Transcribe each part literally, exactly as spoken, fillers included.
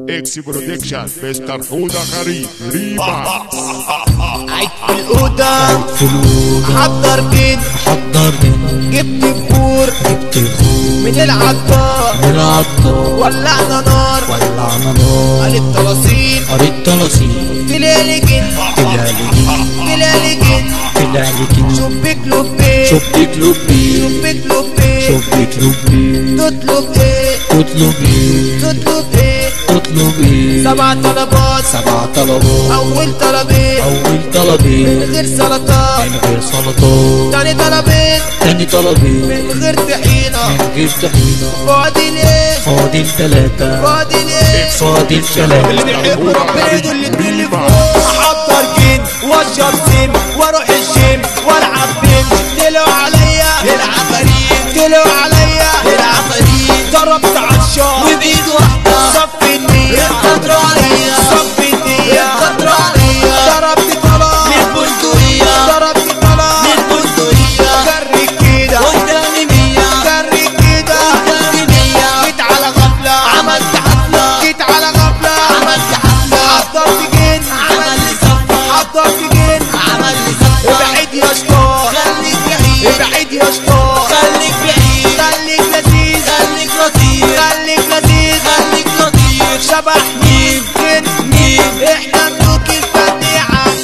اكس برودكشن مستر حودة غريب ريما. قاعد في الأوضة حضر جن حضر جبت بخور جبت الخور من العطار من العطار ولعنا نار ولعنا نار قريت طلاسين قريت طلاسين طلعلي جن طلعلي جن طلعلي جن طلعلي جن شبك لبين شبك لبين شبك لبين شبك لبين تطلب ايه تطلب ايه تطلب ايه تطلب ايه سبع طلبات سبع طلبات أول طلبين أول طلبين من غير سلطات من غير سلطات تاني طلبين تاني طلبين من غير طحينة من غير طحينة فاضل ايه فاضل تلاتة فاضل ايه فاضل تلاتة اللي بيحب ربنا يدل اللي فوق احضر جن واشرب سم واروح الجيم والعب بنج طلعوا عليا العفاريت طلعوا عليا العفاريت ضربت عطشان وبايد واحدة صف النية قدروا عليا صف النية قدروا عليا ضربت طلاق للبندقية ضربت طلاق للبندقية جري كده قدامي مية جري كده قدامي مية جيت على غفلة عملت حفلة جيت على غفلة عملت حفلة حضرت جن عمل لي صفة حضرت جن عمل لي صفة ابعد يا شطار خليك بعيد ابعد يا شطار خليك بعيد خليك لذيذ خليك لطيف خليك لذيذ خليك لطيف شبح مين جن مين احنا ملوك الفن يا عم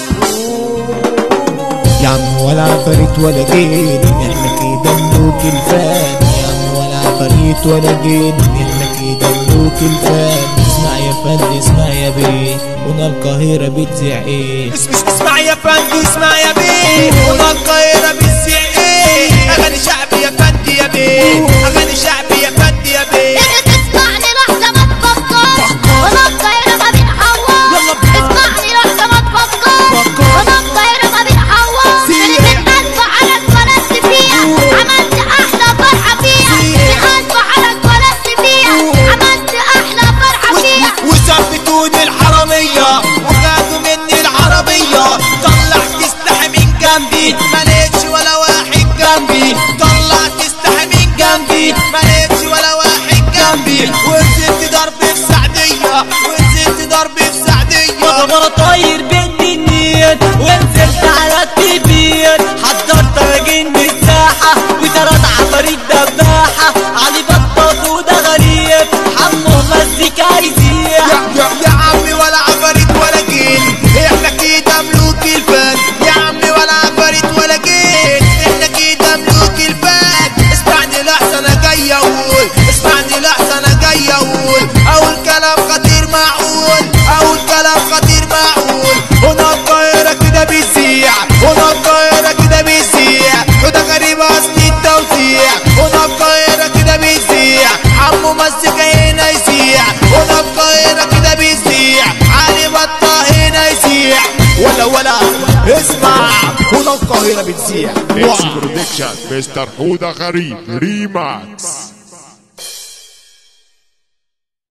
يا عم ولا عفاريت ولا جن احنا كده ملوك الفن يا عم ولا عفاريت ولا جن احنا كده ملوك الفن اسمع يا فن اسمع يا بيه هنا القاهرة بتذيع ايه اسمع يا فندي اسمع يا بيه هنا القاهرة بتذيع ايه اغاني شعبي يا فندي يا بيه اغاني شعبي يا فندي يا بيه اسمعني لحظة ما تفكرش هنا القاهرة ما بنحورش اسمعني لحظة ما تفكرش هنا القاهرة ما بنحورش بنحط على اتولدت فيها عملت أحلى فرحة فيها بنحط على اتولدت فيها عملت أحلى فرحة فيها وثبتوني الحرامية وخدوا مني العربية طلعت استحي من جنبي ملقتش ولا واحد جنبي طلعت استحي من جنبي ملقتش ولا واحد جنبي ونزلت ضرب في سعدية ونزلت ضرب في سعدية وانا طاير بين النيل ونزلت على التبيت حضرت راجين بالساحة وتلات عفاريت دباحة علي بطاط وده غريب حمو مزيكا يزيح يا, يا عمي ولا عفاريت ولا جن احنا كده ملوك الفن يا عمي ولا عفاريت ولا جن احنا كده ملوك الفن اسمعني لحظة انا جاي اقول اسمعني لحظة انا جاي اقول اول كلام خطير معقول اول كلام خطير معقول هنا القاهرة كده بيذيع هنا القاهرة كده بيذيع وده غريب اصل التوزيع هنا القاهرة كده بيذيع عمو مزيكا هنا يذيع هنا القاهرة كده بيذيع علي بطة هنا يذيع ولا ولا اسمع هنا القاهرة بتذيع اكس برودكشن مستر حودة غريب ريماكس.